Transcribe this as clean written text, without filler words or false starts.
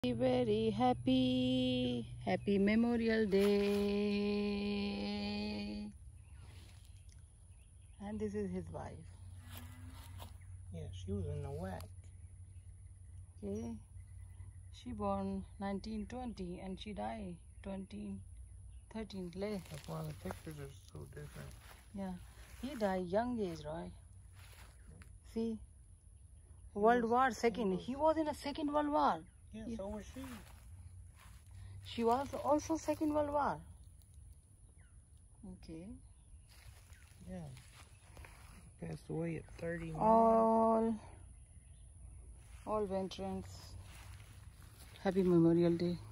Very happy Memorial Day. And this is his wife. Yeah, she was in the whack. Okay, she born 1920 and she died 2013. That's why the pictures are so different. Yeah, he died young age, right? See, World War II. He was in a Second World War. Yeah, so was she. She was also Second World War. Okay. Yeah. Passed away at 30. All veterans. Happy Memorial Day.